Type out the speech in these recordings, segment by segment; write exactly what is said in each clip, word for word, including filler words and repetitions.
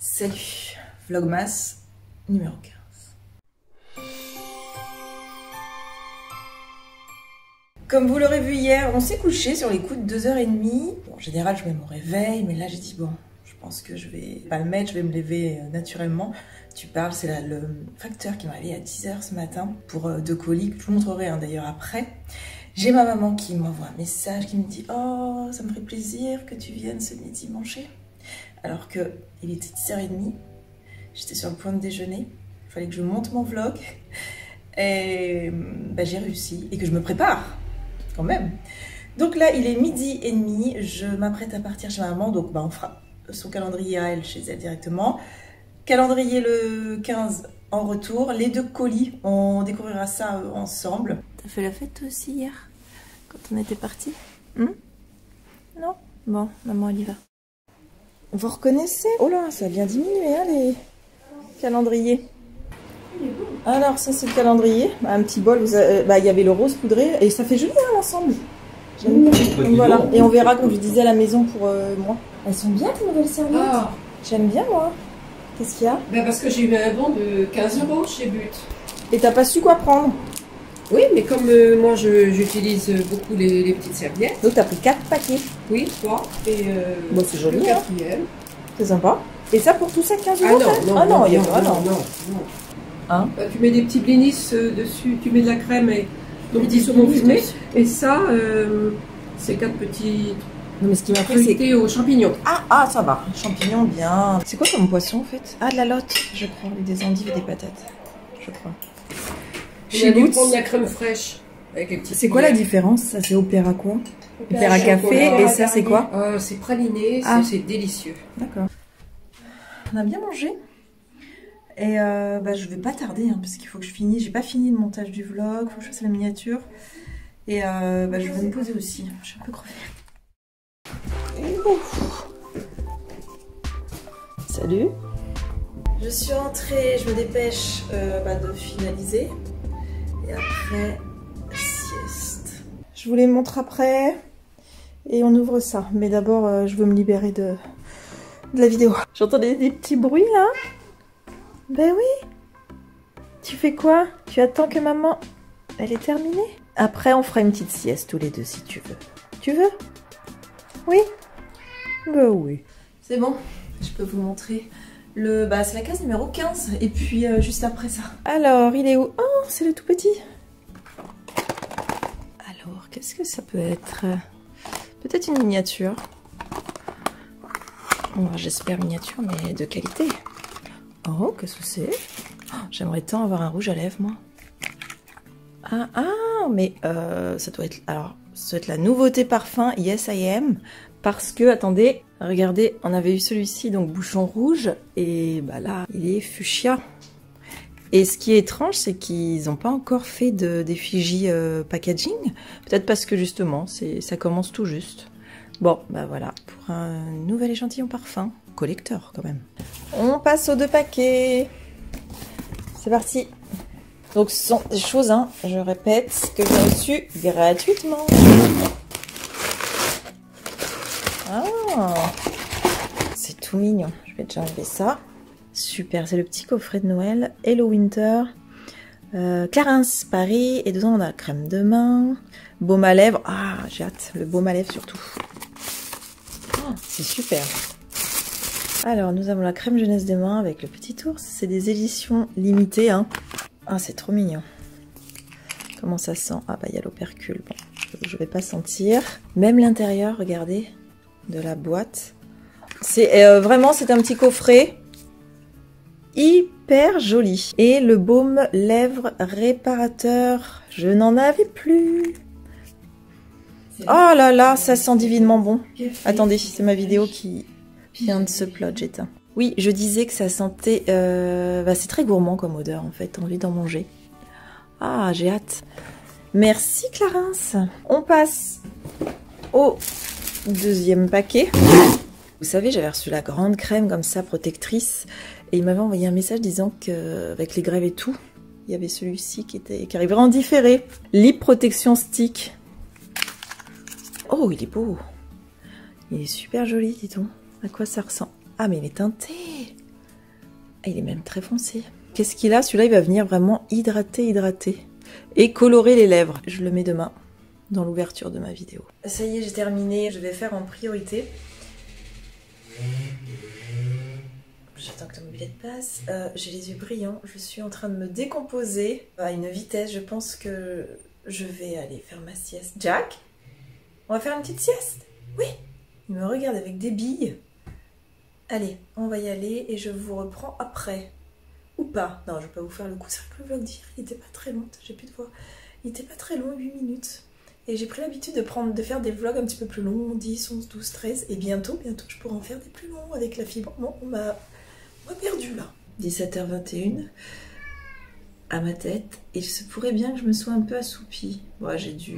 Salut, Vlogmas numéro quinze. Comme vous l'aurez vu hier, on s'est couché sur les coups de deux heures trente. Bon, en général, je mets mon réveil, mais là j'ai dit bon, je pense que je vais pas le mettre, je vais me lever naturellement. Tu parles, c'est le facteur qui m'a réveillée à dix heures ce matin pour euh, deux colis. Je vous montrerai hein, d'ailleurs après. J'ai ma maman qui m'envoie un message qui me dit « Oh, ça me ferait plaisir que tu viennes ce midi manger. » Alors qu'il était dix heures trente, j'étais sur le point de déjeuner, il fallait que je monte mon vlog. Et bah, j'ai réussi et que je me prépare quand même. Donc là, il est midi et demi, je m'apprête à partir chez ma maman, donc bah, on fera son calendrier à elle, chez elle directement. Calendrier le quinze en retour, les deux colis, on découvrira ça ensemble. T'as fait la fête toi aussi hier, quand on était partis hmm? Non? Bon, maman elle y va. Vous reconnaissez? Oh là, ça a bien diminué hein, les calendriers. Alors ça c'est le calendrier, un petit bol, vous avez, bah, il y avait le rose poudré et ça fait joli hein, l'ensemble. J'aime bien. Donc, voilà, et on verra comme je disais à la maison pour euh, moi. Elles sont bien tes nouvelles serviettes. Ah. J'aime bien moi. Qu'est-ce qu'il y a? Ben parce que j'ai eu un bon de quinze euros chez But. Et t'as pas su quoi prendre? Oui, mais comme euh, moi j'utilise beaucoup les, les petites serviettes. Donc t'as pris quatre paquets? Oui, trois. Et euh, bon, c'est joli. Le quatrième. Hein. C'est sympa. Et ça pour tout ça quinze euros? Ah non, non, ah, non, non, il y a non, vraiment. non, non, non. Hein? Bah, tu mets des petits blinis euh, dessus, tu mets de la crème et donc petits saumons fumés. Et ça, euh, c'est quatre petits. Non mais ce qui m'a fait c'est aux champignons. Ah, ah ça va, champignons bien. C'est quoi comme poisson en fait? Ah de la lotte, je crois, avec des endives et des patates, je crois. J'ai dû prendre de la crème fraîche avec les petits. C'est quoi la différence? Ça c'est opéra quoi? Opéra café et ça c'est quoi? euh, C'est praliné, ah. c'est délicieux. D'accord. On a bien mangé. Et euh, bah, je vais pas tarder hein, parce qu'il faut que je finisse. J'ai pas fini le montage du vlog, faut que je fasse la miniature. Et euh, bah, je vais me poser aussi. Je suis un peu crevée. Ouf. Salut. Je suis rentrée, je me dépêche euh, bah, de finaliser. Et après, sieste. Je vous les montre après. Et on ouvre ça. Mais d'abord, euh, je veux me libérer de, de la vidéo. J'entends des, des petits bruits là. Ben oui. Tu fais quoi? Tu attends que maman... Elle est terminée? Après, on fera une petite sieste tous les deux si tu veux. Tu veux? Oui? Ben oui. C'est bon, je peux vous montrer. Le, bah, c'est la case numéro quinze. Et puis, euh, juste après ça. Alors, il est où? Oh, c'est le tout petit. Alors, qu'est-ce que ça peut être? Peut-être une miniature. Bon, j'espère miniature, mais de qualité. Oh, qu'est-ce que c'est? Oh, j'aimerais tant avoir un rouge à lèvres, moi. Ah, ah, mais euh, ça doit être... Alors, ça doit être la nouveauté parfum Yes I Am. Parce que, attendez, regardez, on avait eu celui-ci, donc bouchon rouge. Et bah là, il est fuchsia. Et ce qui est étrange, c'est qu'ils n'ont pas encore fait d'effigie euh, packaging. Peut-être parce que, justement, ça commence tout juste. Bon, bah voilà, pour un nouvel échantillon parfum. Collecteur quand même. On passe aux deux paquets. C'est parti. Donc ce sont des choses, hein, je répète, que j'ai reçues gratuitement. Ah, c'est tout mignon. Je vais déjà enlever ça. Super, c'est le petit coffret de Noël. Hello Winter. Euh, Clarins Paris. Et dedans on a crème de main. Baume à lèvres. Ah, j'ai hâte. Le baume à lèvres surtout. Oh, c'est super. Alors, nous avons la crème jeunesse des mains avec le petit ours. C'est des éditions limitées. Hein. Ah, c'est trop mignon. Comment ça sent? Ah, bah, il y a l'opercule. Bon, je vais pas sentir. Même l'intérieur, regardez, de la boîte. C'est euh, vraiment, c'est un petit coffret. Hyper joli. Et le baume lèvres réparateur. Je n'en avais plus. Oh là là, ça sent divinement bon. Attendez, c'est ma vidéo qui... vient de se plot, j'éteins. Oui, je disais que ça sentait... Euh, bah, c'est très gourmand comme odeur, en fait. T'as envie d'en manger. Ah, j'ai hâte. Merci, Clarins. On passe au deuxième paquet. Vous savez, j'avais reçu la grande crème comme ça, protectrice. Et il m'avait envoyé un message disant qu'avec les grèves et tout, il y avait celui-ci qui, était, qui arriverait en différé. Lip Protection Stick. Oh, il est beau. Il est super joli, dis donc. À quoi ça ressemble? Ah, mais il est teinté. il est même très foncé. Qu'est-ce qu'il a? Celui-là, il va venir vraiment hydrater, hydrater. Et colorer les lèvres. Je le mets demain dans l'ouverture de ma vidéo. Ça y est, j'ai terminé. Je vais faire en priorité. J'attends que la mobilette passe. Euh, j'ai les yeux brillants. Je suis en train de me décomposer à une vitesse. Je pense que je vais aller faire ma sieste. Jack, on va faire une petite sieste? Oui. Il me regarde avec des billes. Allez, on va y aller et je vous reprends après. Ou pas. Non, je vais pas vous faire le coup. C'est vrai que le vlog d'hier, il était pas très long. J'ai plus de voix. Il était pas très long, huit minutes. Et j'ai pris l'habitude de prendre, de faire des vlogs un petit peu plus longs, dix, onze, douze, treize. Et bientôt, bientôt, je pourrai en faire des plus longs avec la fibre. Bon, on m'a perdu là. dix-sept heures vingt et un à ma tête. Et il se pourrait bien que je me sois un peu assoupie. Moi, j'ai dû...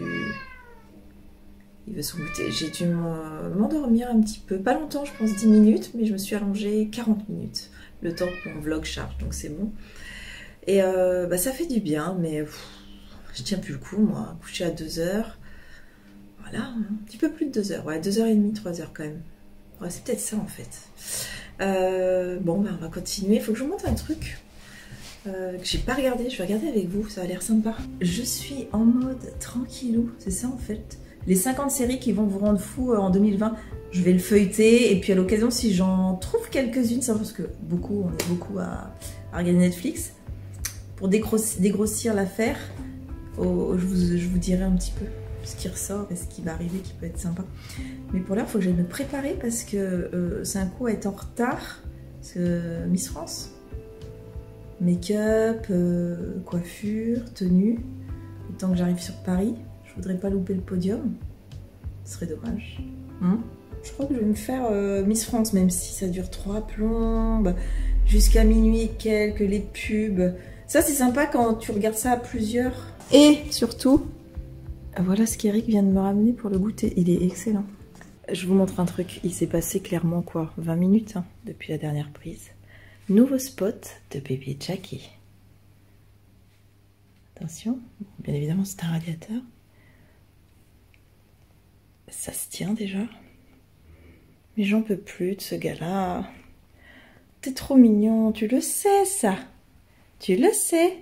Il veut s'en goûter. J'ai dû m'endormir un petit peu. Pas longtemps, je pense dix minutes, mais je me suis allongée quarante minutes. Le temps que mon vlog charge, donc c'est bon. Et euh, bah, ça fait du bien, mais pff, je tiens plus le coup, moi. Coucher à deux heures. Voilà, un petit peu plus de deux heures. Ouais, deux heures trente, trois heures quand même. Ouais, c'est peut-être ça en fait. Euh, bon, bah, on va continuer. Il faut que je vous montre un truc euh, que j'ai pas regardé. Je vais regarder avec vous, ça a l'air sympa. Je suis en mode tranquillou, c'est ça en fait. Les cinquante séries qui vont vous rendre fou en deux mille vingt, je vais le feuilleter. Et puis à l'occasion, si j'en trouve quelques-unes, ça parce que beaucoup, on est beaucoup à, à regarder Netflix, pour dégrossir, dégrossir l'affaire, oh, je, vous, je vous dirai un petit peu ce qui ressort et ce qui va arriver qui peut être sympa. Mais pour l'heure, il faut que j'aille me préparer parce que euh, c'est un coup à être en retard. Parce que Miss France, make-up, euh, coiffure, tenue, le temps que j'arrive sur Paris. Je voudrais pas louper le podium, ce serait dommage. Hum je crois que je vais me faire euh, Miss France, même si ça dure trois plombes, jusqu'à minuit et quelques, les pubs. Ça c'est sympa quand tu regardes ça à plusieurs. Et surtout, voilà ce qu'Eric vient de me ramener pour le goûter, il est excellent. Je vous montre un truc, il s'est passé clairement quoi, vingt minutes hein, depuis la dernière prise. Nouveau spot de bébé Jackie. Attention, bien évidemment c'est un radiateur. Ça se tient déjà. Mais j'en peux plus de ce gars-là. T'es trop mignon, tu le sais ça. Tu le sais.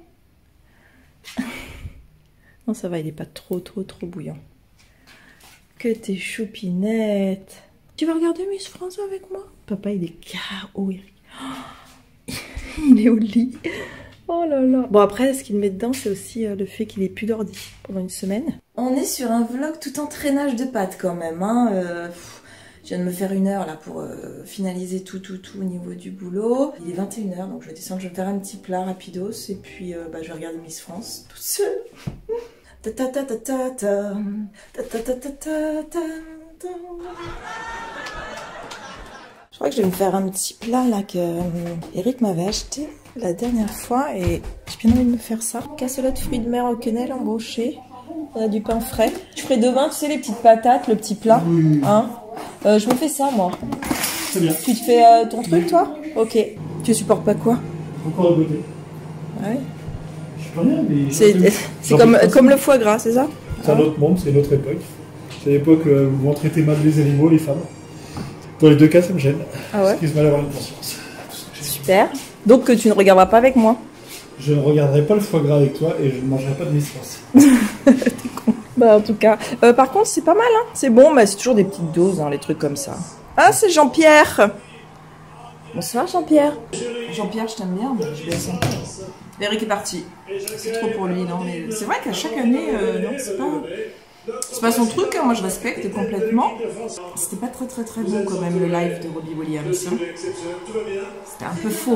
Non ça va, il est pas trop trop trop bouillant. Que t'es choupinette. Tu vas regarder Miss France avec moi? Papa il est K O, Eric. Oh, il est au lit. Oh là là. Bon après ce qu'il met dedans c'est aussi euh, le fait qu'il ait plus d'ordi pendant une semaine. On est sur un vlog tout en traînage de pâtes quand même. Hein. Euh, je viens de me faire une heure là pour euh, finaliser tout tout tout au niveau du boulot. Il est vingt et une heures donc je vais descendre, je vais faire un petit plat rapidos et puis euh, bah, je vais regarder Miss France toute seule. Ta ta ta ta ta ta ta ta ta ta ta ta. Je crois que je vais me faire un petit plat là que euh, Eric m'avait acheté la dernière fois et j'ai bien envie de me faire ça. Cassolette fruits de mer au quenelle embauché. On a du pain frais. Je ferai demain, tu sais, les petites patates, le petit plat. Oui. Hein euh, je me fais ça, moi. C'est bien. Tu te fais euh, ton truc, toi? Ok. Tu supportes pas quoi? Encore à côté. Ouais. Je sais pas bien, mais... C'est comme, comme le foie gras, c'est ça? C'est un autre monde, c'est une autre époque. C'est l'époque euh, où on traitait mal les animaux, les femmes. Dans les deux cas, ça me gêne. Ah ouais? Excuse-moi d'avoir une conscience. Super. Donc que tu ne regarderas pas avec moi? Je ne regarderai pas le foie gras avec toi et je ne mangerai pas de Miss France. T'es con. Bah en tout cas. Euh, par contre c'est pas mal hein. C'est bon mais c'est toujours des petites doses hein, les trucs comme ça. Ah c'est Jean-Pierre. Bonsoir Jean-Pierre. Jean-Pierre je t'aime bien mais je baisse un peu. Eric est parti. C'est trop pour lui non mais c'est vrai qu'à chaque année euh, non c'est pas... C'est pas son truc, hein. Moi je respecte complètement. C'était pas très très très bon quand même le live de Robbie Williams. Hein. C'était un peu faux.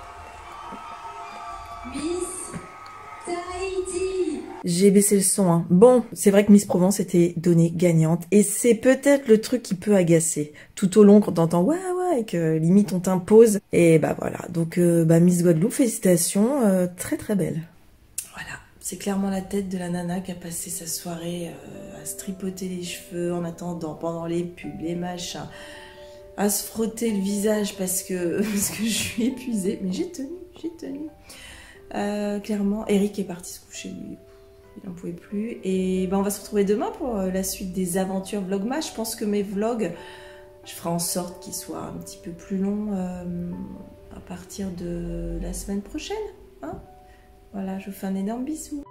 J'ai baissé le son. Hein. Bon, c'est vrai que Miss Provence était donnée gagnante. Et c'est peut-être le truc qui peut agacer. Tout au long, quand t'entends ouais, ouais, et que limite on t'impose. Et bah voilà. Donc, euh, bah, Miss Guadeloupe, félicitations. Euh, très très belle. Voilà. C'est clairement la tête de la nana qui a passé sa soirée euh, à se tripoter les cheveux en attendant, pendant les pubs, les machins. À se frotter le visage parce que, parce que je suis épuisée. Mais j'ai tenu, j'ai tenu. Euh, clairement, Eric est parti se coucher, lui. Il n'en pouvait plus. Et ben, on va se retrouver demain pour la suite des aventures Vlogmas. Je pense que mes vlogs, je ferai en sorte qu'ils soient un petit peu plus longs euh, à part partir de la semaine prochaine. Hein, voilà, je vous fais un énorme bisou.